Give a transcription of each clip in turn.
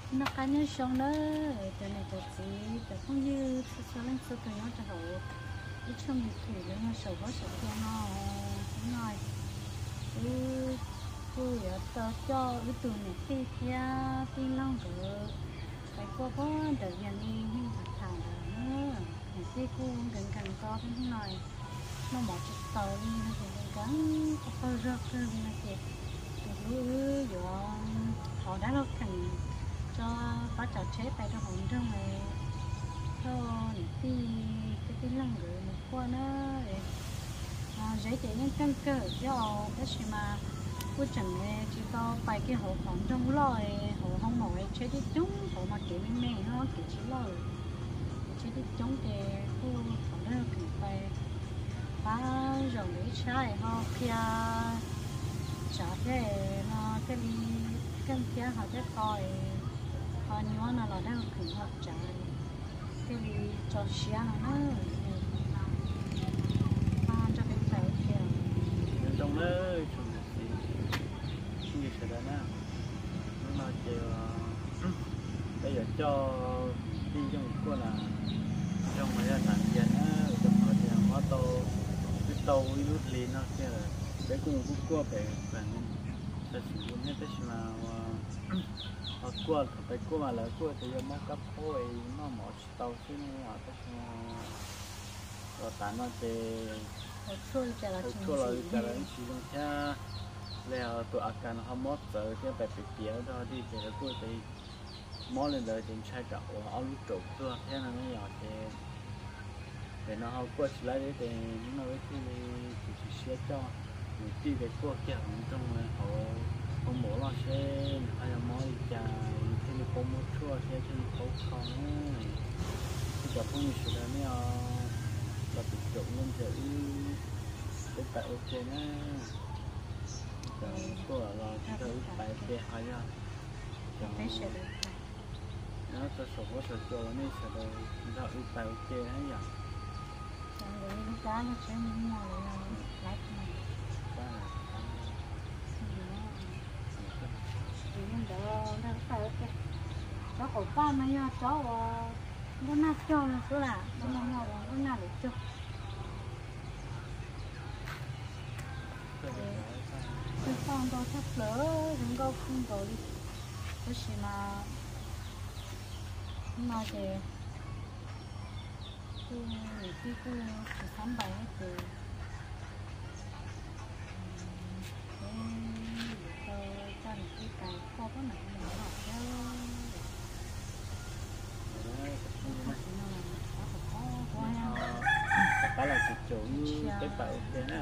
nó cá nhân sống đó cho nên cho chị cho không như số lên số tụi nó cho họ ít trong việc thủy nó sầu có sầu cho nó cũng nói tôi ở tao cho cái tụi này khi kia tin long rồi phải qua có đợt giờ đi nhưng thật thà nữa thì cái cô gần gần to cũng nói nó một chút tàu đi nó thì gần có hơi rớt hơn là kìa tụi họ đã lâu thành cho có trò chế tại cho hồn trong này cho cái lăng người một qua nó dễ chạy những căn cơ do cái gì mà cuối trình này chỉ có bài cái hộ phòng trong lòi hộ không nổi chế đi chúng hộ mà kiểu mẹ nó kiểu chỉ lòi chế đi chúng thì khu phòng đó kiểu phải phá rồi để trái họ kia trả cái nó cái đi cái kia họ sẽ coi họ nhớ là đang khử họ trả cái gì cho xia nó cho cái tàu kia trong đó trong thì như thế đó nè nó nói kêu bây giờ cho đi trong cô là trong mấy cái sản phẩm á trong họ thì họ cái tàu nút lên nó kia là để cùng cô về và sẽ sử dụng hết cái mà qua phải qua mà là qua thì giờ mất cấp thôi nó mở tàu xin mà cái rồi tạm nó thì thôi chua là chỉ dùng cha leo tụi akan họ mất giờ cái phải bị kéo đó đi thì là qua thì mất lên đời thì sai cậu ở lúc trộn chưa thế là nó nhỏ thì để nó họ qua lại đấy thì nó cái thì sẽ cho người đi về qua kia trong họ không bỏ lo xe hay là mối trà thì không mua chua xe thì không không thì giờ không nhiều sự nữa là bị trộn lên chữ để tại ok nhá cô là chơi tại kia hay à nó ta sổ có sổ cho nên sổ rồi nó ít tại ok hay à rồi lúc đó nó sẽ mua lại cháu khổ ba mà nha cháu nó nát cho nó số là nó nát được chưa cái con tôi thắt lỡ đừng có không rồi cái gì mà thì cái sắm bài hết rồi cái có nặng mình học theo cái là chủ cái bài ok nè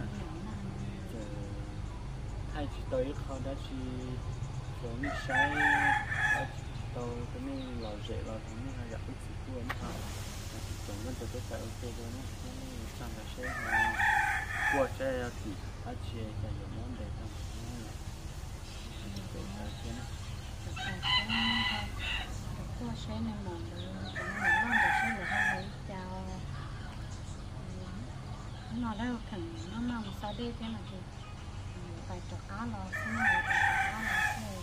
hai chị tôi không đã chỉ chỗ như sai tôi cái này lò dễ lò thằng này là gặp cái sự cuốn họ chúng vẫn từ cái bài ok đó nó sang là sẽ qua sẽ thì hai chị sẽ dùng món để không qua sẽ nên một nó sẽ là hai chào nó đâu cần nó nằm sao đi thế này thì phải cho cá lo xin là cá lo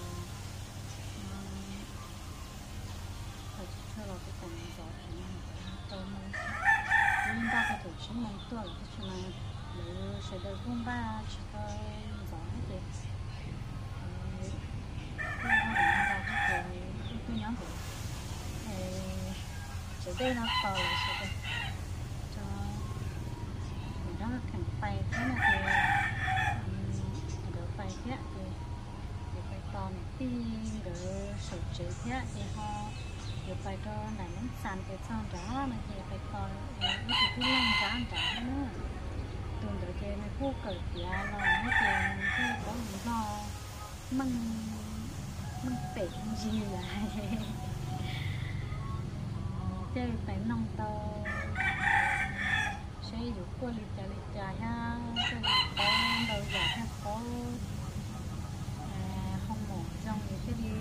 phải cho lo cái phần giỏ thì tôi mới nhưng ta phải thử xin mình tuổi cái chuyện này để sẽ được không ba chỉ có giỏ hết thì cái nhóm của sẽ đây nó to là sẽ đây cho mình đó thành tay thế này thì đỡ tay thế thì phải to một tí đỡ sụt chế thế thì họ được phải cho này nó sàn cái son đó này thì phải to cái lông rán trả nữa tuần tới kia này cô cởi kia nó hết tiền thì có một lo măng tệ gì lại chơi phải nông tàu sẽ được qua lịch trà ha cái có đầu giả ha có không một dòng gì cái đi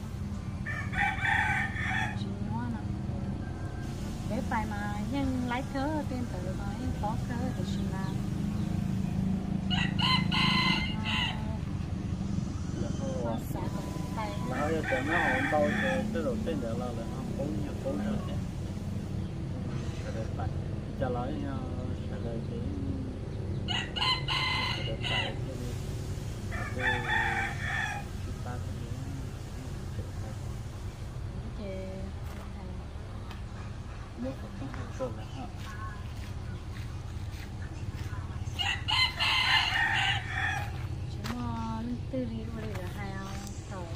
chỉ nói là để phải mà nhân lái thớ tên tự mà em có thớ để xin làm giờ tớ nó hồn bao giờ tớ đầu tiên là nó cố ra thế sẽ được phải cho nói sẽ được cái sẽ được phải cái ba cái nước cũng không sôi lắm hả chúng nó từ đi rồi là hai ông tàu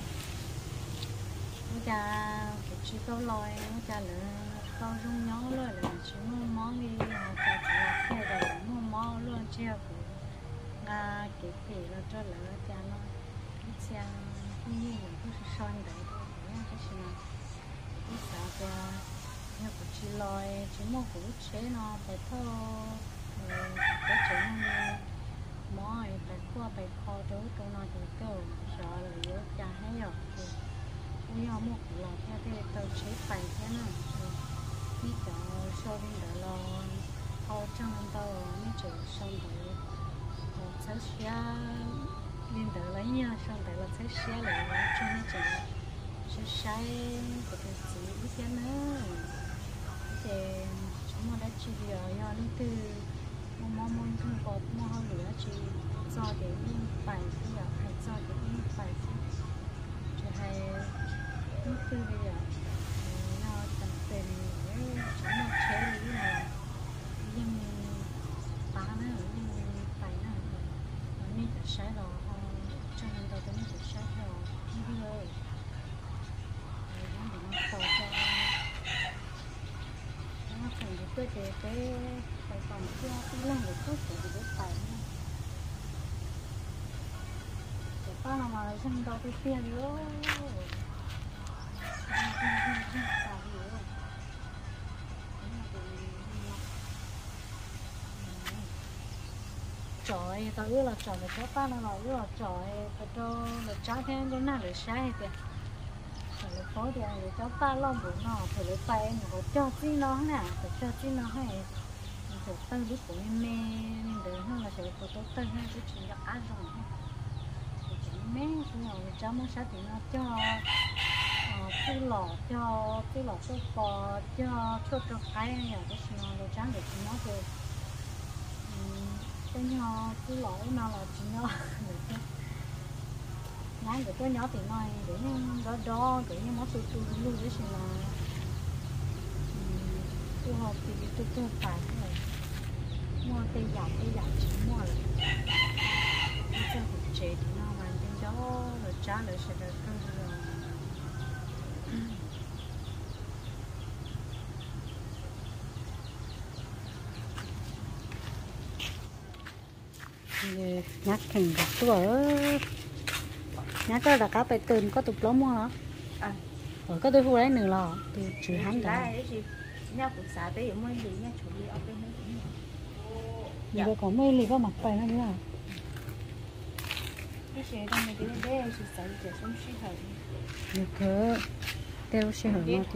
cha chỉ câu lòi cha là câu rung nhó rồi là chúng món đi cha chỉ là kia rồi món luôn chia nga cái là cho là cha nó cha như là cũng是酸的cái gì mà cái sao cha nhà của chị lòi chỉ mua củ chế nó phải thô cái chuyện mỏi phải qua phải kho chỗ chỗ nó thì câu sợ là yếu cha hay rồi bây giờ mua củ lòi theo cái tàu chế phải thế nào đi chợ sau bên đó lo kho trong tàu đi chợ xong rồi sẽ xé bên đó lấy nha xong rồi là sẽ xé lại cho nó chợ sẽ sai của cái gì biết thế nữa thì chúng ta đã chỉ giờ do đến từ mong không có mua hơn nữa chỉ do để in bài bây giờ hay do để in bài chỉ hay đến từ bây giờ nó tận tình để chúng ta chế lý là nhưng ba nữa nhưng bài nữa nên phải sai rồi cho nên tôi cũng phải sai theo như vậy tôi thì cái phải còn chưa cái lần được tốt thì được phải để ba nào mà xong đâu cái tiền nữa trời tao ước là trời là cho ba nào ước là trời tao cho là trái thế cho nào để sai kìa rồi có thì để cho ba lo bụng nó phải lấy tay nó cho chi nó nè phải cho chi nó hay phải tăng giúp của em nên đỡ hơn là sẽ có tốt tăng hơn cái chuyện gặp ăn rồi chỉ mấy cái nào cho muốn sát thì nó cho cái lọ cho số bò cho cái này cái gì nó để trắng để nó được cái nhỏ cái lọ nó là chỉ nó nãy cái nhỏ thì nói để nó đó để nó tụt luôn đấy là tôi học thì tôi phải rồi mua cây dạo chỉ mua rồi cái hộp chế thì nó mà bên đó rồi trả lời sẽ được rồi nhắc thành gặp tôi nhá cho là cá phảiตื่นcó tục lắm hả? Ở có tôi phụ đấy nữa là từ chữ hắn đó. Nhà cũng xả tới ở mấy lì nhà chủ đi ở bên đấy cũng nhiều. Giờ có mấy lì có mặt phải nó nữa. Cái gì đang này cái đấy là xả để sống suy hở. Được cơ, tiêu suy hở nó thì.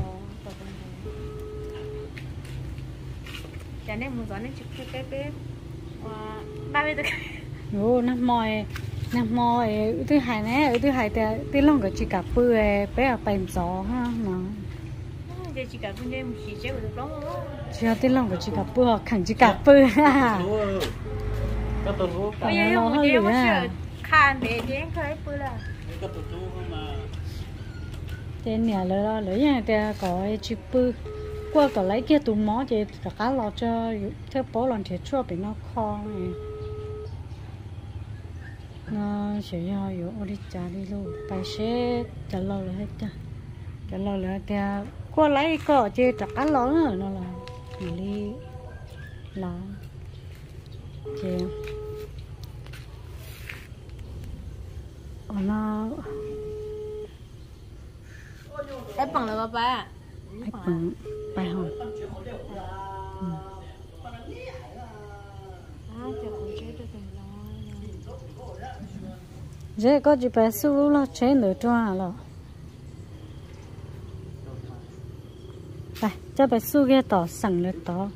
Cho nên muốn nói nên chụp cái ba mươi được. Ồ, năm mồi thứ hai nè, thứ hai thì lòng cái chỉ cả bự bé ở bên gió ha nó. Chỉ cả bên đây một xí chế được lắm. Chỉ thì lòng cái chỉ cả bự, khẳng chỉ cả bự ha. Có tổ thú cả. Bây giờ một chế một sợi khăn để chế khơi bự là. Có tổ thú không mà. Tên nhà lấy nhà thì có chỉ bự. Qua cái lấy kia tụi mó thì cả lo cho theo bố lần thì chua bị nó khó này. Nó sẽ do yếu đi trả đi luôn phải sẽ trả lâu là hết trả lâu là thì qua lấy có chơi trả cá lớn rồi nó là đi là chơi nó Ép bằng là ba ép bằng bài hỏi dễ có chỉ phải su lo chế nữa cho à lo phải cho phải su cái tỏ sẵnเลยtỏ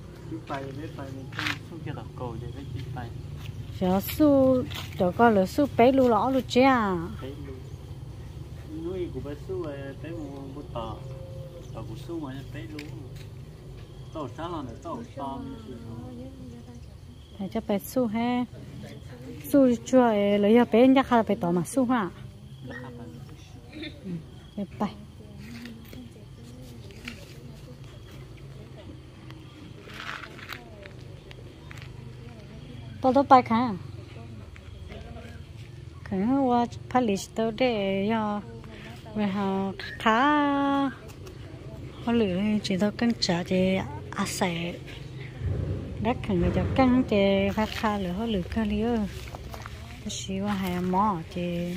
giờ su cho con là su bé lu lõ lu chế à cụ bé su về bé mua tàu tàu cụ su mà bé luôn tàu sáng là tàu to hay cho bé su ha su chua lấy cho bé nhắc là bé tỏ mà su ha bé bay tao bay khá cái hoa polish tao để cho về họ khá họ lựa chỉ tao cân trả thì sẽ đất khẩn người cho cân thì phát khá lựa họ lựa cái liêu cái xíu hay mỏ thì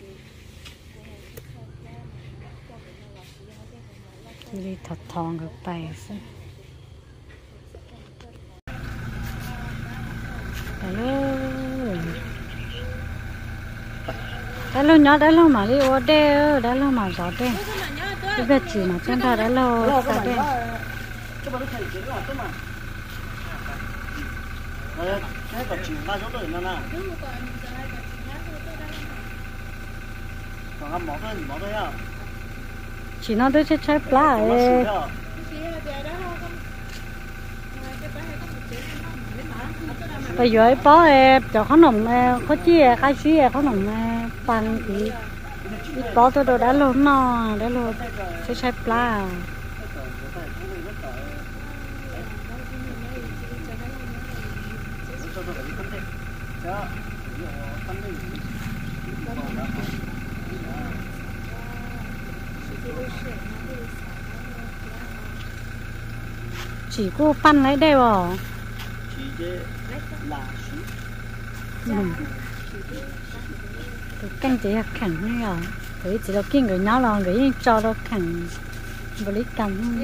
đi thật thòng được bài xem đã lâu nhớ đã lâu mà đi ở đây đã lâu mà rõ đây cái việc chỉ mà chúng ta đã lâu ở đây cái vật chỉ ba số tuổi nó nè còn ăn mỏ thôi à chỉ nó tới chết chết lá ấy bây giờ bó cho khán nồng có chia khai suy khán nồng bằng thì bó tôi đồ đã luôn nó đã luôn chết chết lá chỉ cô pan lấy đây bỏ canh chỉ là khẳng như rồi cái chỉ là kinh người nhau là cái cho nó khẳng bờ lý cầm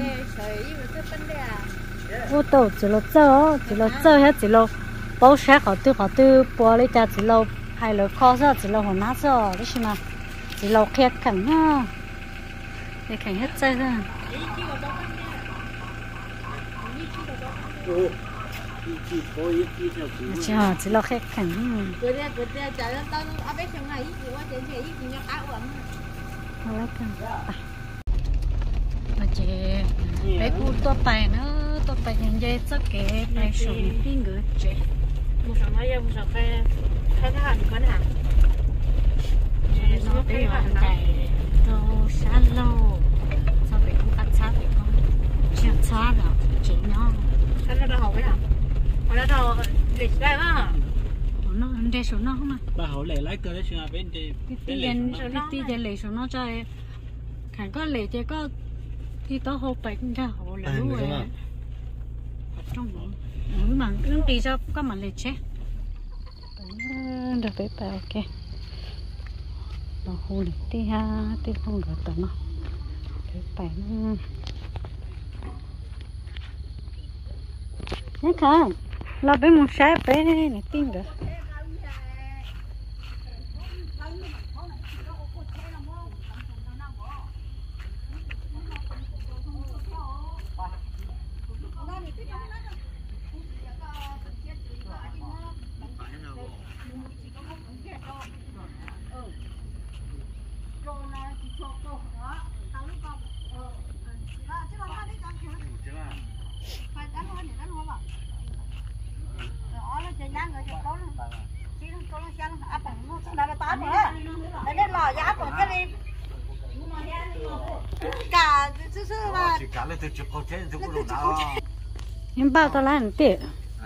vô tổ chỉ là hết chỉ là bao sáng họ tư bò lấy cha chỉ là hay là kho ra chỉ là hồ nát ra đấy mà chỉ là khét khẳng ha để khẳng hết chơi ra chỉ là khét khẳng lấy cần chị bé cu to bài nữa to bài nhân dây chắc cái này sủng tin ngữ chị một số nói một số cái khai thác thì có nè nó bây giờ chạy đâu xa lâu sao bị cũng cắt xa bị con chưa xa đâu chị nó cái nó đâu vậy à nó đâu lịch đây mà nó để số nó không à bà hậu lệ lái cơ đấy chứ bên đây tí giờ lấy số nó cho khẳng có lấy thì có thì tao hộp bánh ra họ là luôn rồi trong mà cứ đi cho có mà lấy chết được đấy bà ok nó hồ lịch tí ha tí không được tao nó đấy bánh nhớ không là bên một trái bé này tin được nhưng bao tao làm tiệt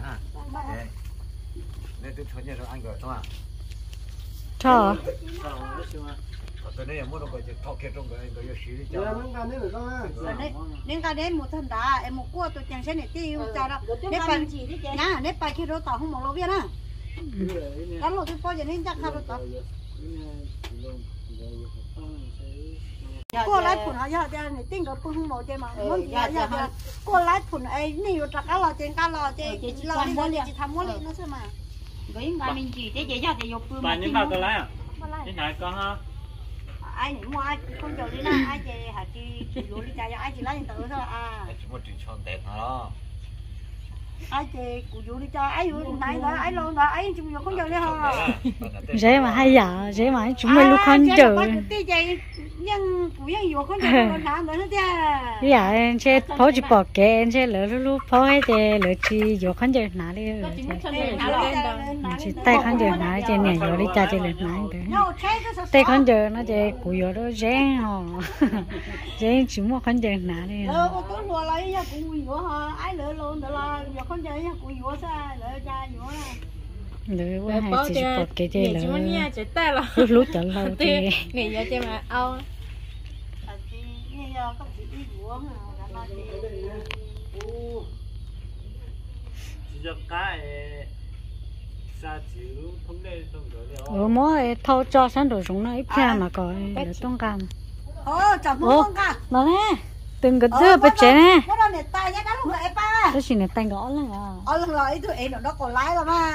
cho nên cái đến một thân đá em một cua tôi chẳng sẽ để tiêu cho đó nếu phải khi đó tao không một lô viên á cái lô tôi coi nên chắc sao đó cô lái phun họ giờ này tính cái phun một chơi mà muốn gì giờ cô lái phun ấy nhiều chắc cá lò trên chị lo đi mua liền chị tham mua liền nó xem mà với người mình chỉ thế giờ thì dục bà những bao tôi lái à thế này con ha ai những mua ai không chịu đi là ai chị hả chị vô đi chạy ai chị lấy tự thôi à một chuyện tròn đẹp hả ai chị cụ vô đi cho ai vô này đó ai luôn đó ai chúng vô không chịu đi hả dễ mà hay giả dễ mà chúng mình lúc không chịu nhưng cú yên yếu không được con nào nữa thế dạ em sẽ phô chỉ bỏ kệ em sẽ lỡ lúc phô hết thì lỡ chỉ vô khán giả nã đi chỉ tay khán giả nã chỉ nè vô đi cha chỉ lỡ nã được tay khán giả nó chỉ cú vô đó rẻ họ rẻ chỉ mua khán giả nã đi ô tô lúa lấy ya cú yếu ha ai lỡ luôn đó là yếu không chơi ya cú yếu sao lỡ cha yếu lỡ qua hai chỉ bỏ kệ chỉ lỡ lúc lúc chọn lâu thì nghỉ giờ chơi mà ao chỉ cho cái sa chiếu thống kê trong rồi ở mỗi thâu cho sáng đồ súng nó ít ra mà có lỡ tông cam chẳng muốn cả nó nè từng cái dưa bịch chế nè nó đang để tay nhá lúc lại ba đó chỉ là tay gõ là lần lại tụi em nó còn lái rồi mà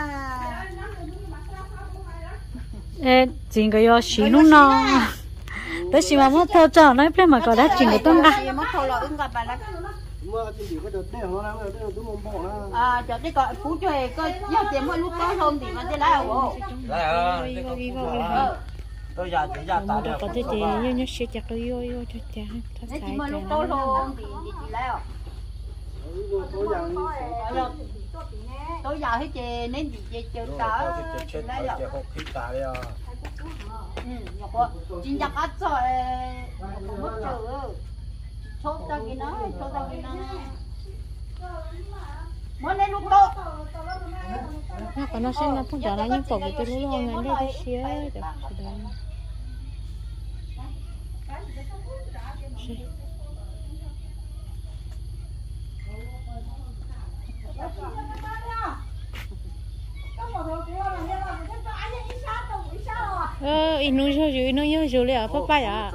ê chỉ cái yo xí nó nó đó chỉ mà mất thâu cho nó ít mà có đã chỉ cái tông cam mất thâu là ứng gặp bài cho cái gọi phú chơi coi giao tiền mỗi lúc có hôm thì mà thế nào bộ tôi giờ chỉ ra mà đó có thể chỉ như sẽ chặt cái yo cho chả thật chỉ sai mỗi lúc có hôm thì chỉ lấy tôi giờ hết chè nên chỉ chơi cả lấy rồi chính chắc hết rồi không mất chữ chốt tao cái nó mới lên lúc đó nó còn nó xem nó không trả lại những cục của tôi luôn ngày đây tôi xía được inú cho chú inú nhớ chú liền phát bay à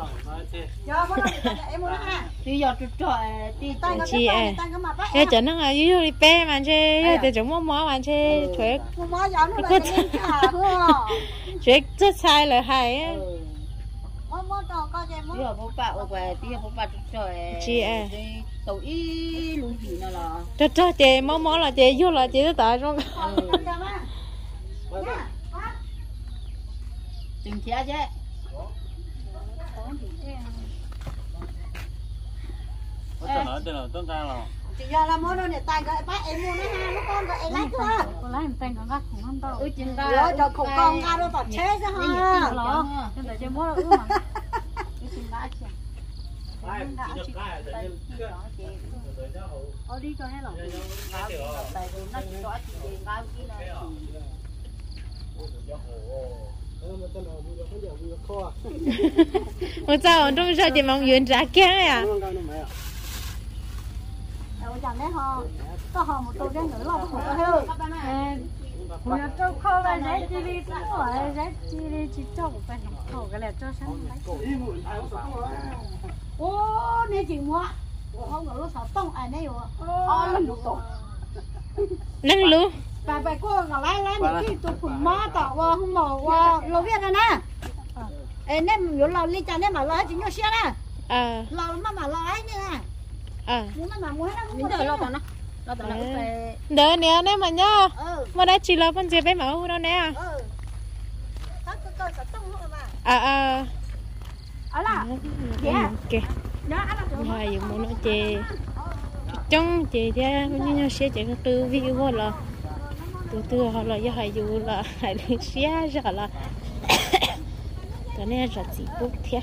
bây giờ tụi trọi thì tay chị em cái chợ nó là ví dụ đi bé mà chơi để chúng mỏ mà chơi thuế cái thuế rất sai là hay bây giờ bố bà tụi trọi chị em tụi ý luôn gì nữa là cho chị mỏ là chị vô là chị nó tại trong chừng chia chứ chị giờ là mua đồ để tay cái bác em mua nó ha nó con cái lấy chưa con lấy em tay con gắt không ăn đâu chừng ra cho khổ con ra đâu tọt chế chứ ha lo cho để cho mua đâu mà chừng đã chứ đi cho hết rồi tại vì nó chỉ cho chị bao kia là một sao trong sao chị mong yến trả kia này à chẳng đấy ho có ho một tô cái nữa là không có hết mình cho khâu là rẻ chi đi rồi rẻ chi đi chỉ cho một cái khâu cái là cho sáng ô nên chị mua không có lúc sao tông ai đấy rồi lần lúc tổ nâng lú bà cô ngồi lái để khi tôi phun má tỏ không mỏ lâu biết rồi nè nên nhiều lâu đi cha nên mà lo chỉ nhau xe nè lâu mà lo ấy như nè muốn mà muốn hết nó đỡ lo tao nó đỡ nè nè mà nhá mà đã chỉ là con dê bé mẫu đâu nè ở là kìa ngoài dùng một nó chè trong chè ra như nhau xe chè từ video là từ họ là do hay dù là hay đi xe rồi là cái này rất gì bút thế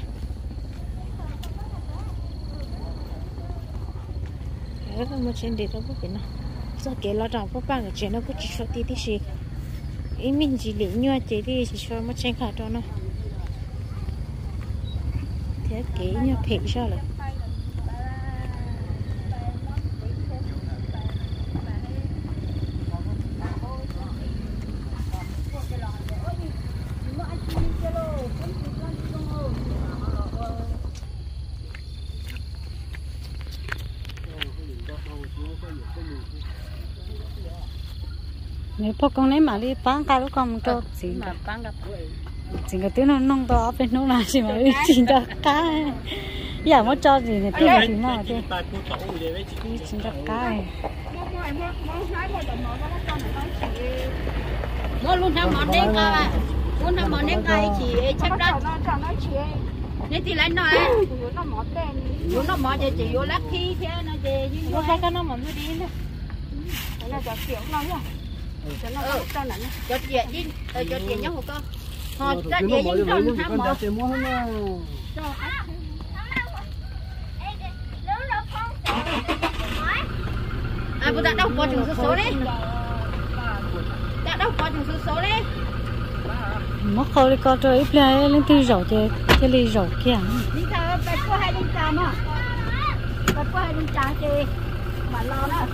cái mà trên đây đâu có cái nào sao cái lo rằng các bạn ở trên nó có chỉ số tí gì ý mình chỉ lấy nhau chỉ đi chỉ số mà trên cả đó nó thế cái nhau phê cho rồi nếu bố con lấy mà đi bán cái lúc con cho xin xin cái tiếng nó nông to bên nông là chỉ mà đi xin cho cá giờ mới cho gì này tiếng gì mà chứ xin cho cá mua luôn thằng món đen ca à luôn thằng món đen ca chỉ chắc đó nên thì lấy nó nó mỏ chỉ vô lát khi thế nó về như nó ra cái nó mà nó đi nữa là cho kiểu nó nhá cho nó cho nặng cho chị đi cho chị nhớ một con họ ra địa những trong ham mỏ à bữa đã đâu có chừng số đấy đã đâu có chừng số đấy mất khâu đi coi trời ít lên từ rổ chơi ly rổ kia đi theo phải qua hai đinh trà mà phải qua hai đinh trà chị mà lo đó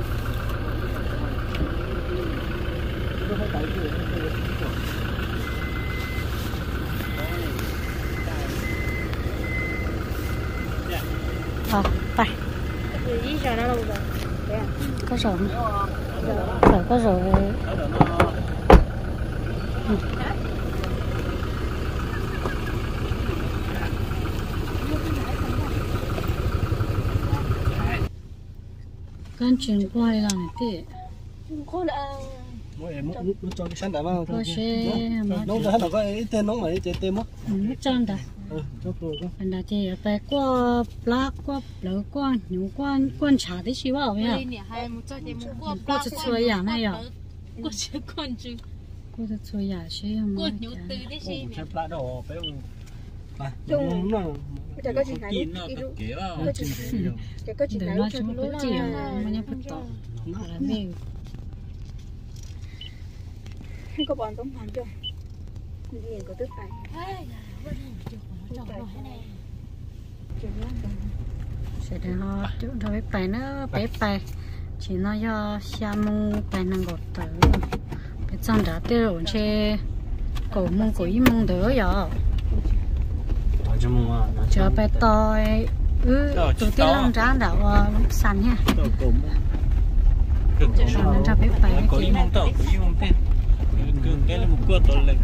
phải đi rồi nó đâu rồi có rổ phải có rổ con chuyện qua đây là này tí cô là mỗi em nó cho cái sản phẩm vào có xe nó cho hết là có ít tên nó mà ít tên mất nó trơn đã cho rồi đó anh đã chơi phải qua lá qua lỡ qua nhiều quan trả đấy xíu vào vậy à qua sẽ chơi giả này à cô sẽ con chứ qua sẽ chơi giả xíu mà cô nhủ từ đấy xí chép lại đồ phải không nó chả có gì cả kín nó cực kỳ vào chả có gì để cả nó chúng nó chỉ mà nhau bắt tỏ là mình không có bọn tống hoàn chưa gì có tức phải sẽ để nó chỗ đó bé bài nó bé bài chỉ nó do xa mu bài năng gọt tử bé trong đã tiêu rồi che cổ mu của ý mông đỡ giờ chờ bé tôi tụi tiên long ra đảo sàn nha sàn ra bé bài có ý mong tao có ý mong tên cái là một cua to lên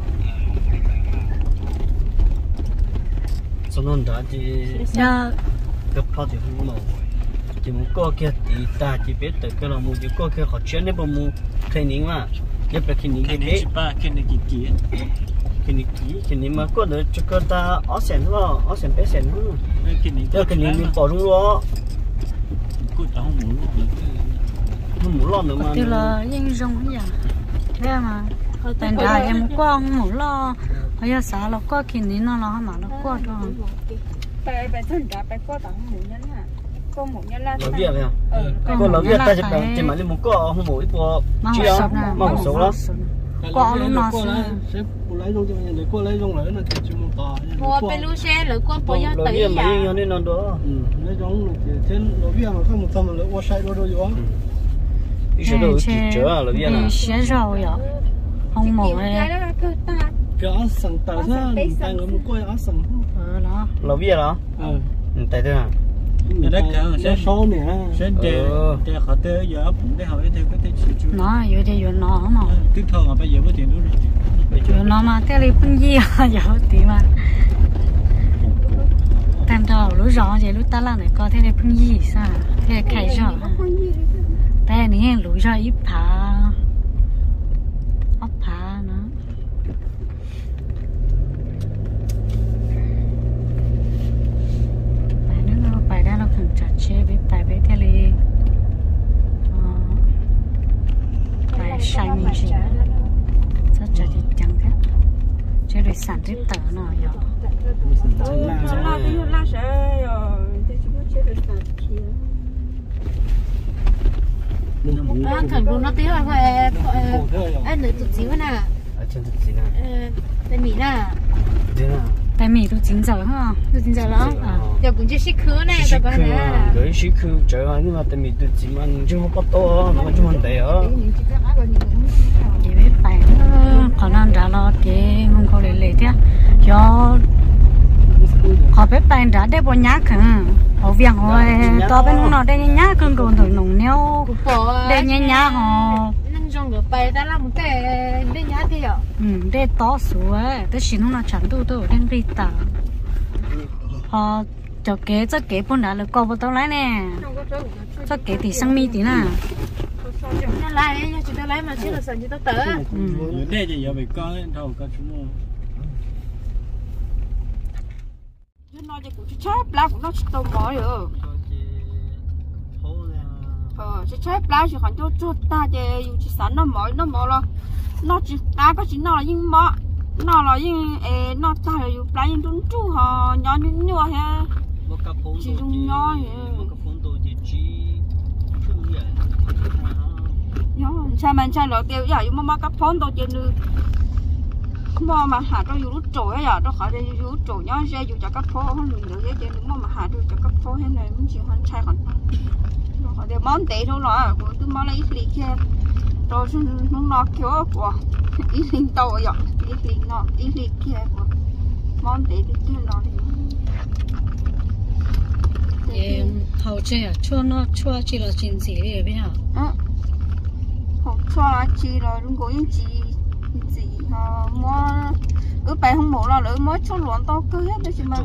xong rồi đã thì cái phao thì không có chỉ một cô kia thì ta chỉ biết từ cái là một cái cô kia họ chuyển đến bằng một cái nín mà nhất là cái nín cái đấy cái này cái nín mà có được cho cô ta ở sen thôi ở sen bé sen luôn cái nín mình bỏ luôn đó cô ta không muốn lo nữa mà thì là yên rong vậy thế mà thành ra em qua không muốn lo bây giờ xã nó qua kia nín nó mà nó qua rồi bài thân đã bài qua tặng mũ nhân à có mũ nhân là làm việc vậy có làm việc ta chỉ mà lên một có không mỗi có chỉ là mà một số đó qua luôn nó sẽ lấy luôn cho mình để lấy luôn lại nó chỉ chỉ một tờ mua bên lúa xe lỡ qua bỏ ra tới mà đi nên nó đó lấy giống là thêm làm việc mà không một tầm là qua sai đó rồi đó đi sẽ đâu chỉ chở làm việc nào xe rồi ạ không mổ này cái áo sẵn tờ ra tay nó một coi áo sẵn đó làm việc đó tại thế nào đất sẽ số nè sẽ để họ tới giờ cũng để họ để có thể chịu nó giờ thì giờ nó mà tiếp theo mà bây giờ có tiền luôn rồi giờ nó mà thế này cũng gì giờ tí mà tam đầu lúc rõ thì lúc ta làm này có thế này cũng gì sao thế là khai rõ đây này lúc rõ ít phá ốc phá nó bài đó nó cần chặt chế với bài với thế này bài sai mình chỉ rất chặt thì chẳng thế chế để sản xuất tờ nó rồi thằng luôn nó tiếng là em nữ tụt xíu nè bên Mỹ nè tại Mỹ tôi chính giờ ha tôi chính giờ lắm giờ cũng chỉ xích khứa này rồi con nè cái xích khứa trời nhưng mà tại Mỹ tôi chỉ ăn chứ không có to nó chứ không đẹp chỉ biết bài còn ăn trả lo thì không có lệ thế do họ biết bài trả để bỏ nhát khẩn họ việc họ to bên nó để nhát khẩn còn thổi nồng neo để nhá họ trong người bay đã làm một cái để nhá thì ạ để to số ấy để xin nó chẳng đủ đâu đem đi tặng họ cho kế cho kế bốn đã là co vào tao lấy nè cho kế thì sang mi tí nè nó lại chỉ tao lấy mà chứ là sẵn chỉ tao tớ để giờ bị coi thầu coi chúng chỉ cũng chơi lá cũng nó tôm mỏ rồi chỉ chơi lá chỉ còn cho ta chỉ dùng chỉ sẵn nó mỏ lo nó chỉ ta có chỉ nó là những mỏ nó là những nó ta là dùng lá những trúng chú họ nhỏ nhỏ ha chỉ dùng nhỏ cha mình cha lợn tiêu giờ dùng mà cắt phốn tôi trên nữa mà hạt nó dùng trội á giờ nó khỏi đây dùng trội nhá ra dùng cho cắt phốn không được nữa trên nữa mà hạt được cho cắt phốn thế này muốn chịu hơn sai còn nó khỏi đây món tệ thôi rồi của tôi món lấy ít lì kia rồi nó kiểu của ít lì tàu vậy ít lì nó ít lì kia của món tệ thì kia nó thì hậu chơi à chua chỉ là chuyện gì đấy biết hả hậu chua là chỉ là đúng có những gì họ mua ở bài không mổ là lỡ mới cho luận tao cứ hết đấy chứ mà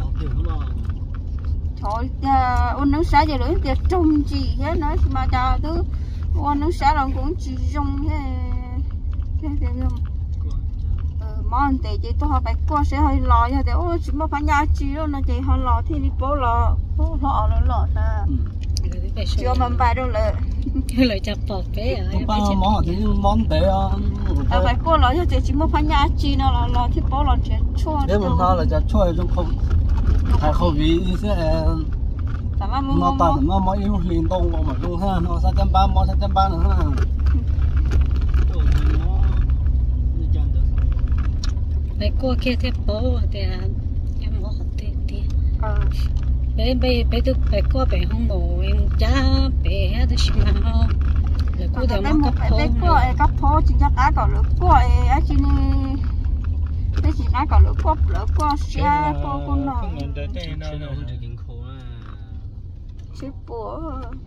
thôi ôn nướng xá giờ lỡ tiệt trông gì hết nói mà cha thứ ôn nướng xá là cũng chỉ trông thế không món thì chị tôi họ phải qua sẽ hơi lò nha để ôi chỉ mà phải nhà chị đó nó chị họ lò thì đi bố lò ta chưa mình bài đâu lệ lại chặt bọt cái ba món thì món tệ phải qua lò cho chị chỉ mà phải nhà chị nó lò thì bố lò chuyện chua nếu mình ta là chặt chua trong không hay khẩu vị sẽ nó ta nó mới yêu liên đông mà luôn ha nó 330 nữa ha phải qua kia thế bố thì em có học thì bé tôi phải qua bé không bố em cha bé hết thì sao là cô thằng nó cấp phô chỉ cho cá còn lửa qua ấy chỉ cái gì cá còn lửa qua xe con nào chỉ bố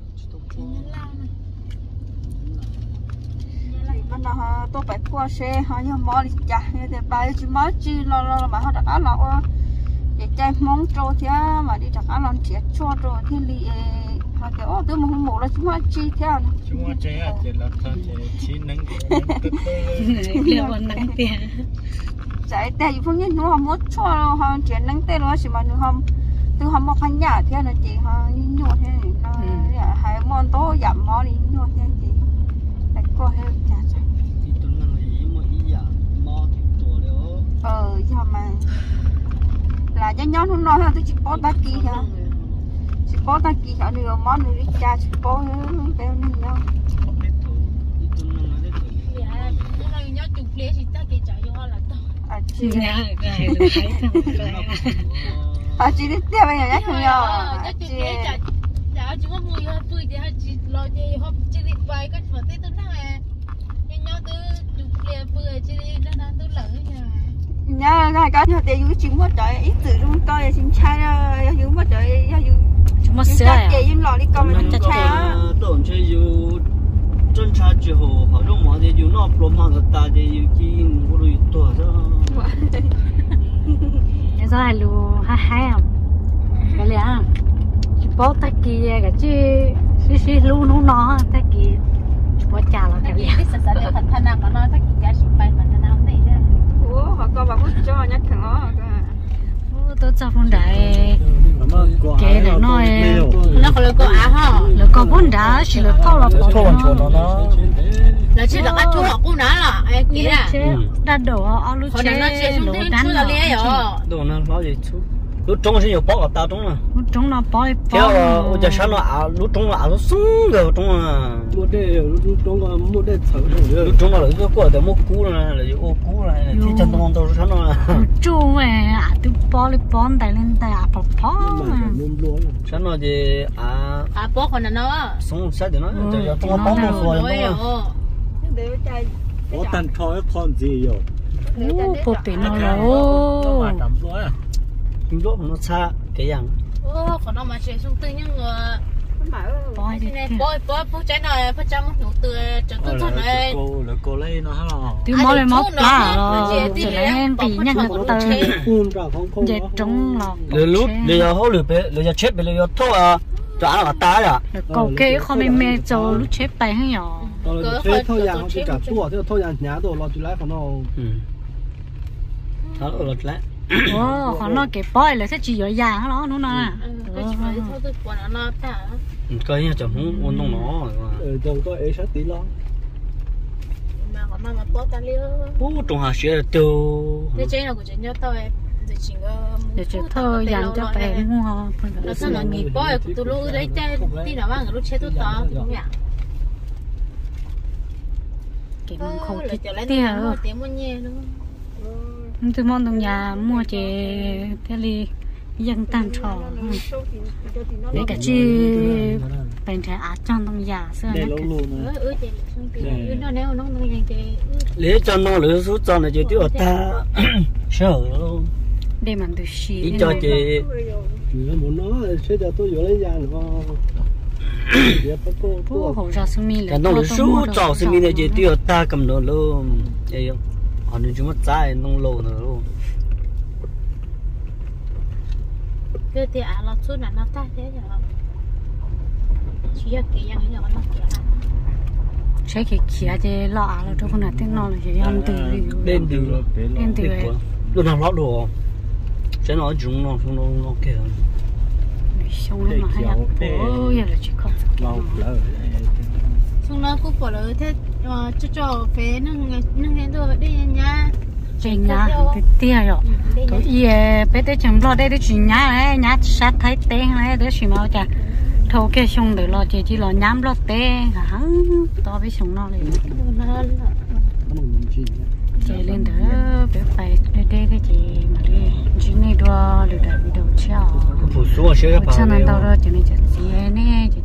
bên đó tôi phải qua xe họ như mò đi chả thì bài chỉ mới chi lo mà họ đặt cá lọ để chơi món trâu thế mà đi đặt cá lon chết cho rồi thì li họ kiểu tôi mà không mổ là chỉ mới chi thế chúng ta chơi à chỉ là thôi chỉ nâng nâng tiền chạy tay phương nhiên nó không muốn cho họ chuyển nâng tay nó chỉ mà nó không từ không có khăn nhà thế là chị họ nhua thế nó hai món tố giảm món đi nhua thế chị phải qua hết chả giờ mà là cho nhóm không nói ha tôi chỉ bó ta kia ha chỉ bó ta kia họ đưa món nữa đi cha chỉ bó béo nên nhau chị đi tiếp bây giờ nhắc không nhau chúng mua hơi vui thì chị lo chị hộp chị đi vài cái phần tết tôi nói nhưng nhau tôi chụp liền vừa chị đi nó đang tôi lỡ nhà cái cá thì yêu chỉ mất trời ít từ luôn coi xin trai yêu mất trời chúng mất sữa à chị im lò đi coi mình chặt trai đồn chơi yêu chân cha chỉ hồ họ trong mọi thì yêu nó plom hàng ta thì yêu chi vô rồi tuổi đó cái đó lu hay không cái này à chỉ bảo ta kia cái chứ xí lu nó ta kia chỉ bảo chả là cái này cái sản phẩm thành thanh nào có nói ta kia chỉ bài mà nó không đấy họ coi bằng cho nhắc thằng nó tôi cho phong đại cái này nó có có á ha là có bốn đá chỉ là thâu là bỏ nó là chỉ là ăn thua họ cũng nói là ai kia đã đổ ao lúc chế lỗ đá đồ nó nói gì chú lúc trống sẽ nhiều bó ở tao trống à lúc trống nó bó theo giờ sáng nó lúc trống nó sung rồi trống à một đây thở lúc trống là lúc qua để mua cú là ô cú này thì chân tông tao sáng nó chú mày tôi bó tay lên tay bỏ sáng nó gì bó còn là nó sung sát để nó giờ trống nó bó nó rồi có tận thôi con gì rồi bộ tiền nó lố lúc nó xa cái dạng còn nó mà chơi sung tư nhưng bói trái này phải chăm một từ chân tư thân này cô lấy nó hả từ mỏ lên mỏ lá rồi từ lên bị nhắc một từ vậy trống là lúc giờ hố lừa giờ chết bây giờ thôi à trả là ta à cầu kê không mê mê cho lúc chết tay hay nhỏ thôi dạng không chỉ cả chua thôi dạng nhá đồ lo chỉ lái của nó tháo lột lại Ồ, họ nó cái bói là sẽ chỉ ở già nó nó nè. Cái chuyện đấy thôi tôi còn nó ta. Coi nha chẳng muốn ôn nông nó. Đâu có ấy sát tí lo. Mà bó ta liêu. Ô trong hà sẽ tiêu. Cái chuyện nào của chuyện cho tôi để cho thôi dành cho bé mua. Nó sao nó nghỉ bói của tôi lúc đấy tí nào mà lúc chết tôi to cũng vậy. Cái món không Là trở lại tiếc mua tiền mua nhẹ luôn. tôi mong trong nhà mua chế thế li dân tan trò để cả chi bên trái át trong trong nhà xưa Đây nó lâu luôn nè. Nó nếu nó như thế. Lấy cho nó lỡ số cho này chỉ tiêu ta sợ luôn. để mà tôi xí Đi cho chị Nếu muốn nó sẽ cho tôi vô lấy ra nữa. bố hỗ trợ sinh mi cái nó lỡ số cho sinh viên này chỉ tiêu ta cầm nó luôn. Vậy không? Họ nên chúng mất trái nông lô nữa luôn. Cái tiền nó chút là nó ta thế rồi. Chỉ là cái yang nó kia. sẽ khi kia thì lo là cho con nào tiếng nó là chỉ ăn từ Bên từ đến từ lúc nào lót đồ. Sẽ nói chúng nó kìa. xong rồi mà hay ăn bố giờ là chỉ có Lâu lỡ. Xong nó cũng bỏ lỡ thế cho phế nâng đến tôi đi nha. trên nhà thì tia rồi tôi ye bé tới chừng lo đây để chuyện nhà này nhà sát thấy tên này để chuyện mà chả thâu cái xong để lo chỉ lo nhám lo tên hắn to với xong nó liền chạy lên đỡ bé phải đây cái gì mà đi chỉ này đua được đầu treo Phụ số sẽ cho nên tao đó cho nên chỉ gì nè